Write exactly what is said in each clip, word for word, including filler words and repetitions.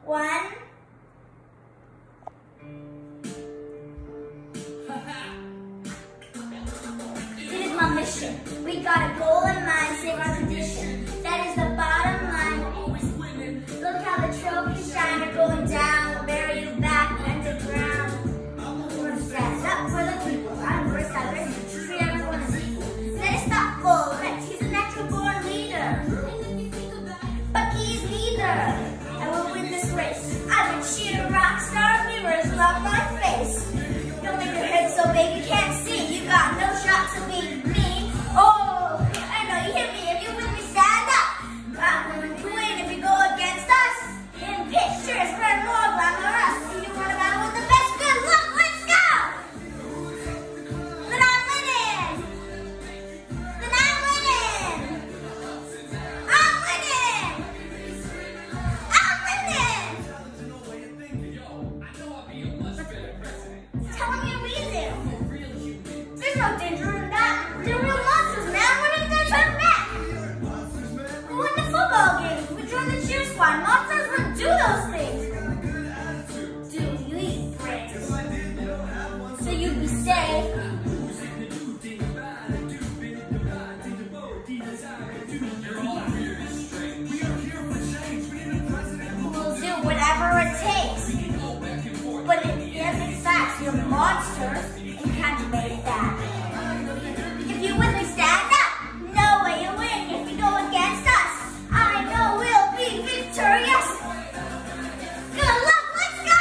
One. This is my mission. We got a goal in mind, save our tradition. That is the bottom line. Look how the trophies shine are going down. We'll bury you back underground. We're stand up for the people. I'm first out there. Treat everyone as equal. Let us stop full. He's a natural born leader. Bucky is neither. And we'll win this race. I'm a cheer rock star. Mirrors love my face. Don't make your head so big you can't see. You got no shot to beat me. Oh, I know you hear me. If you with me, stand up. I'm going to win if you go against us. In pictures, we're more glamorous. If you want to battle with the best, good luck. Let's go. Then I'm winning. Then I'm winning. I'm winning. I'm winning. Tell me a reason. There's no danger in that. They're real monsters, man. We're not gonna turn back. We win the football games. We join the cheer squad. Monsters would do those things. Do you eat bricks? So you'd be safe. We'll do whatever it takes. But in the end, in fact, you're monsters and can't debate that. If you with me, stand up. No way you win if you go against us. I know we'll be victorious. Good luck, let's go.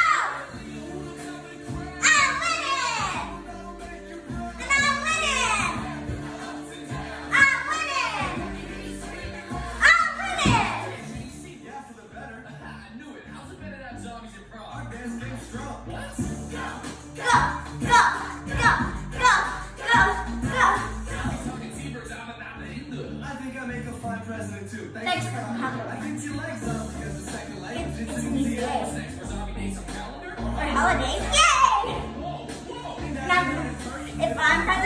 I'm winning. And I'm winning. I'm winning. I'm winning. Yeah, for the better. I knew it. How's it better to have zombies in front? Our band's name strong. What? Go, go, go, go, go, go. Talking T-Birds, I'm about to hit them. I think I make a fine president too. Thanks for I coming. think you like zombies because the second life It's, is it's in these the days. Thanks for zombie days on calendar. Or holidays. Yay! Whoa, whoa. Now, if I'm not